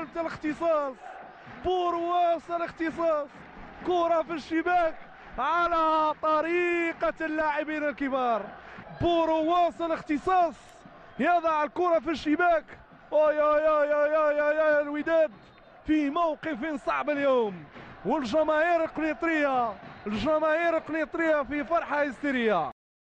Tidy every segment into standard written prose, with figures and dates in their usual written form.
قلت الاختصاص، برواس الاختصاص، كرة في الشباك على طريقة اللاعبين الكبار. برواس الاختصاص يضع الكرة في الشباك. اوي اوي اوي اوي اوي اوي الوداد في موقف صعب اليوم، والجماهير القنيطرية في فرحة هستيرية.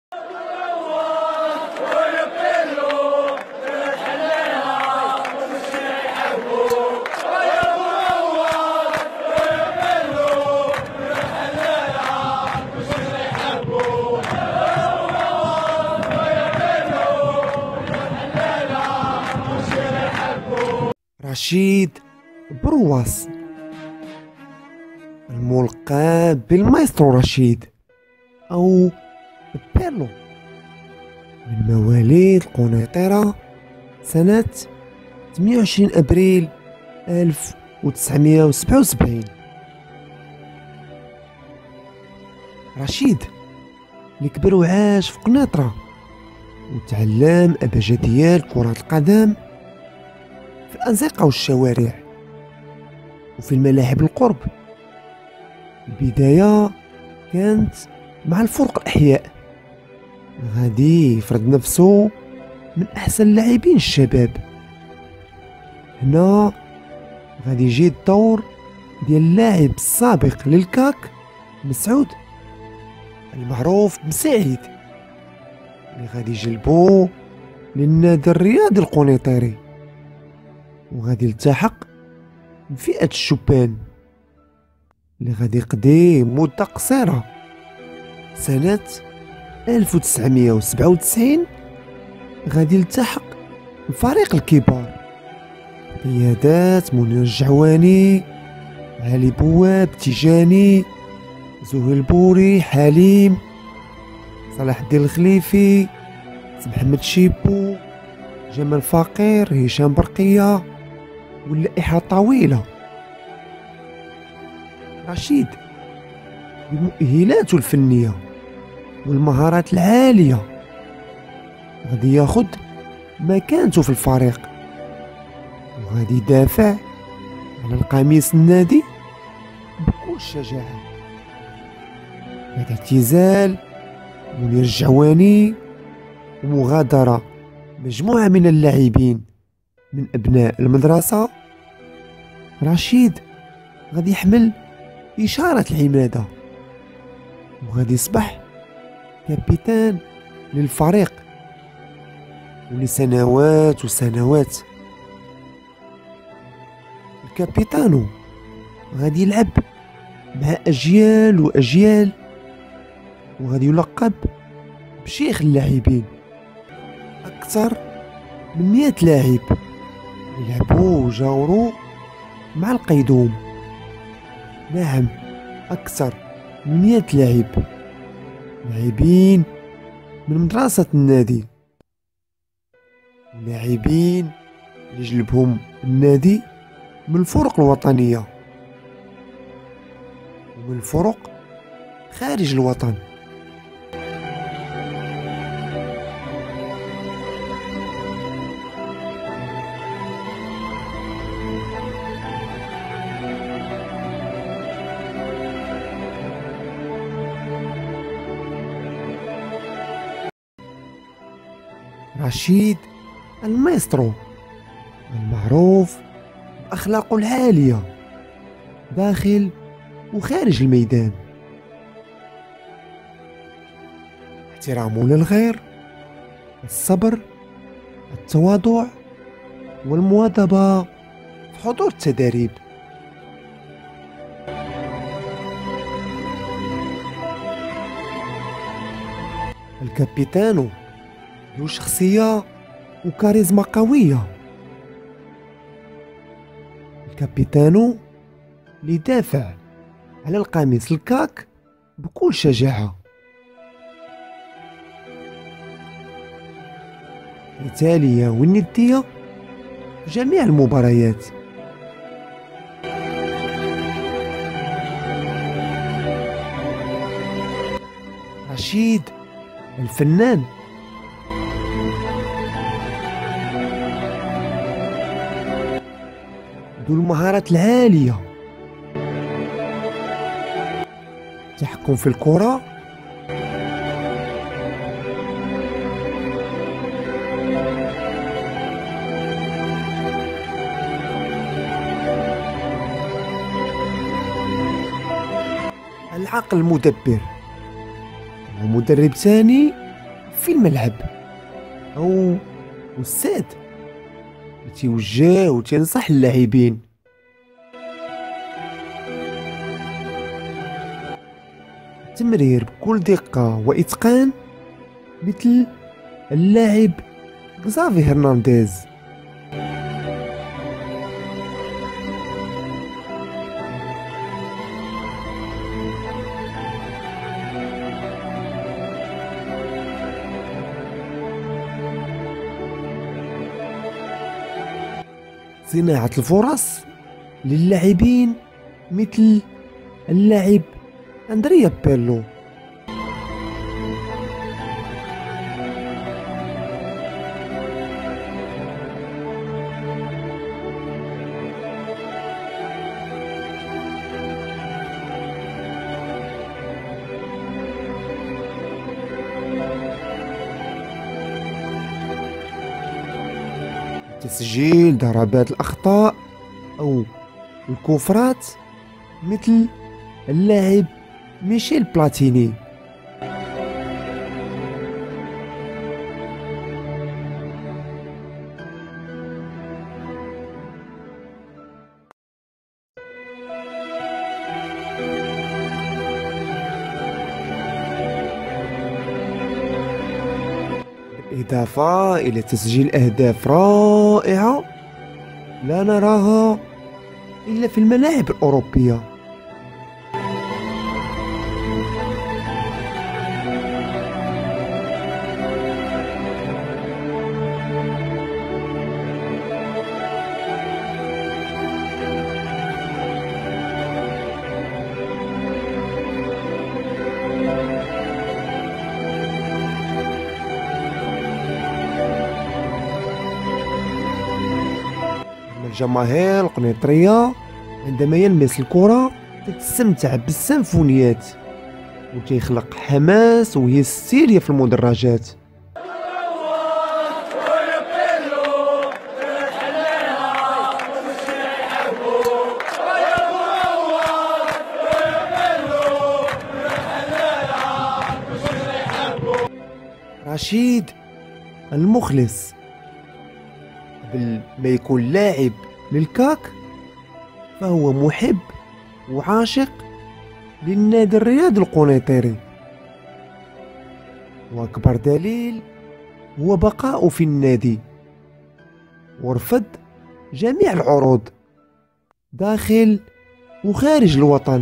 رشيد برواس، الملقب بالمايسترو رشيد أو بيرلو، من مواليد القنيطرة سنة 28 أبريل 1977. رشيد اللي كبر وعاش في قنيطرة وتعلم أبجديات كرة القدم في الأنزقة والشوارع وفي الملاعب القرب. البداية كانت مع الفرق الأحياء، غادي يفرض نفسه من أحسن اللاعبين الشباب. هنا غادي يجي الدور ديال اللاعب السابق للكاك مسعود المعروف بسعيد، اللي غادي يجلبو للنادي الرياضي القنيطري، وغادي يلتحق بفئة الشبان اللي غادي يقضي مدة قصيرة. سنة 1997 غادي يلتحق بفريق الكبار، قيادات منير الجعواني، علي بواب، تيجاني، زهير البوري، حليم، صلاح الدين الخليفي، محمد شيبو، جمال فقير، هشام برقية، واللائحة طويلة. رشيد بمؤهلاته الفنية والمهارات العالية غادي ياخد مكانته في الفريق، وغادي يدافع على القميص النادي بكل شجاعة. بعد اعتزال منير الجعواني ومغادرة مجموعة من اللاعبين من أبناء المدرسة، رشيد غادي يحمل إشارة العمادة وغادي يصبح كابتن للفريق ولسنوات وسنوات. الكابيتانو غادي يلعب مع أجيال وأجيال، وغادي يلقب بشيخ اللاعبين. أكثر من 100 لاعب يلعبوا وجاوروا مع القيدوم. نعم، أكثر من 100 لاعبين من مدرسة النادي، لاعبين اللي جلبهم النادي من الفرق الوطنية ومن الفرق خارج الوطن. رشيد المايسترو المعروف بأخلاقه العالية داخل وخارج الميدان، احترامه للغير، الصبر، التواضع، والمواظبة في حضور التدريب. الكابيتانو له شخصية وكاريزما قوية. الكابيتانو اللي دافع على القميص الكاك بكل شجاعة، مثالية والندية في جميع المباريات. رشيد الفنان ذو المهارات العالية، التحكم في الكرة، العقل المدبر، ومدرب ثاني في الملعب أو أستاذ تيوجه وتنصح اللاعبين. التمرير بكل دقة وإتقان مثل اللاعب كزافي هرنانديز. صناعة الفرص للاعبين مثل اللاعب أندريا بيرلو. تسجيل ضربات الأخطاء أو الكفرات مثل اللاعب ميشيل بلاتيني. بالإضافة إلى تسجيل أهداف رائعة لا نراها إلا في الملاعب الأوروبية. الجماهير القنيطرية عندما يلمس الكرة تستمتع بالسيمفونيات وتيخلق حماس وهستيريا في المدرجات. رشيد المخلص قبل ما يكون لاعب للكاك فهو محب وعاشق للنادي الرياضي القنيطري، واكبر دليل هو بقاؤه في النادي ورفض جميع العروض داخل وخارج الوطن.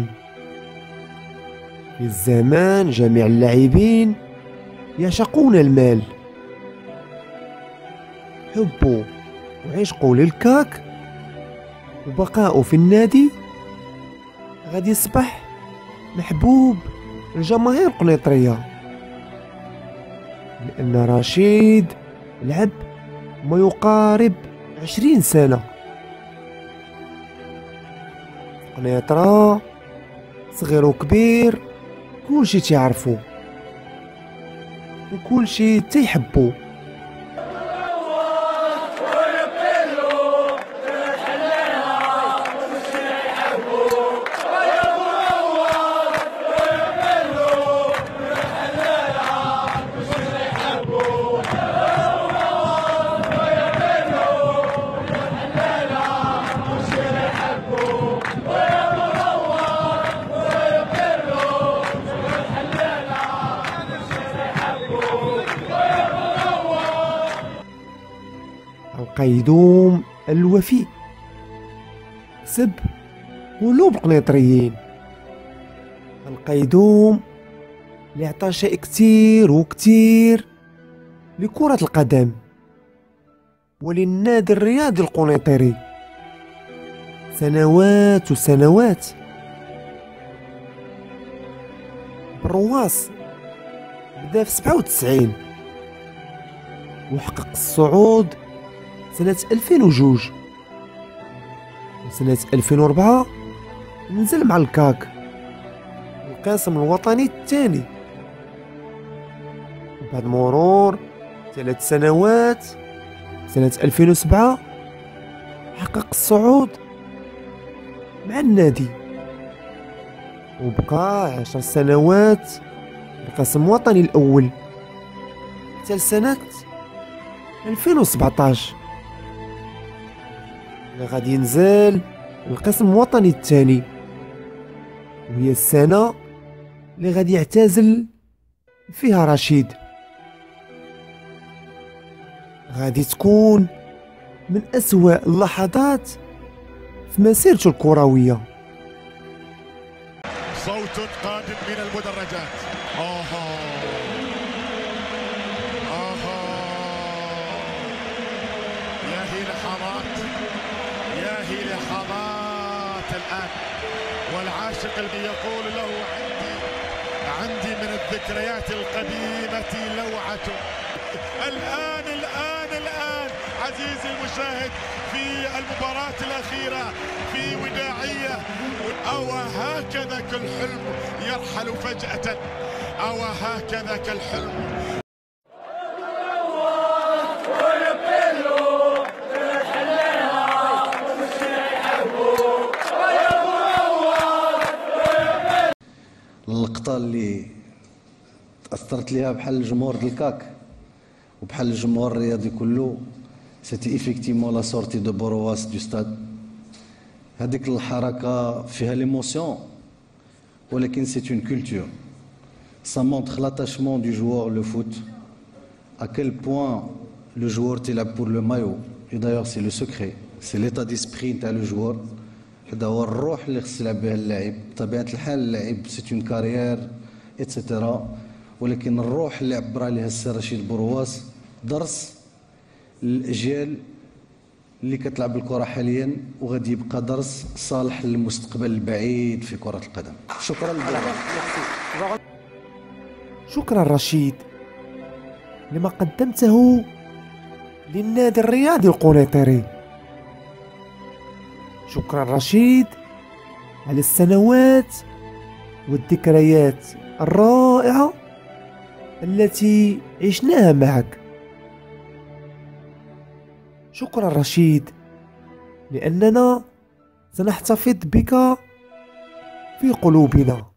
في الزمان جميع اللاعبين يعشقون المال، حبه وعشقه للكاك وبقاؤه في النادي غادي يصبح محبوب الجماهير القنيطرية، لأن رشيد لعب ما يقارب 20 سنة قنيطرة، صغير وكبير كلشي تعرفو وكلشي تيحبو. القيدوم الوفي سب قلوب القنيطريين، القيدوم اللي عطى شيء كتير وكتير لكرة القدم وللنادي الرياضي القنيطري سنوات وسنوات. برواس بدا في 97 وحقق الصعود سنة 2002، سنة 2004 نزل مع الكاك القاسم الوطني الثاني. بعد مرور 3 سنوات سنة 2007 حقق الصعود مع النادي، وبقى 10 سنوات القاسم الوطني الأول حتى لسنة 2017 اللي غادي ينزل القسم الوطني الثاني، وهي السنة اللي غادي يعتزل فيها رشيد. غادي تكون من أسوأ اللحظات في مسيرته الكروية. صوت قادم من المدرجات. يا هي لحظات، يا هي لحظات الآن، والعاشق اللي يقول له عندي من الذكريات القديمة لوعة. الآن عزيزي المشاهد في المباراة الأخيرة في وداعية، أو هكذا كل حلم يرحل فجأة، أو هكذا كالحلم. اللقطة اللي تأثرت ليها بحال الجمهور ديال الكاك وبحال الجمهور الرياضي كله، سيتي ايفيكتيمون لا سورتي دو بورواس دو ستاد. هذيك الحركة فيها ليموسيون، ولكن سي اون كولتور. Ça montre l'attachement du joueur le foot, à quel point le joueur est là pour le maillot. Et d'ailleurs c'est le secret, c'est l'état d'esprit نتاع le joueur. هذا هو الروح اللي خص يلعب بها اللاعب. بطبيعة الحال اللاعب سي اون كارير اتسيتيرا، ولكن الروح اللي عبر عليها السي رشيد بورواس درس للأجيال اللي كتلعب الكرة حاليا، وغادي يبقى درس صالح للمستقبل البعيد في كرة القدم. شكرا لك. شكرا رشيد لما قدمته للنادي الرياضي القنيطري. شكرا رشيد على السنوات والذكريات الرائعة التي عشناها معك. شكرا رشيد لأننا سنحتفظ بك في قلوبنا.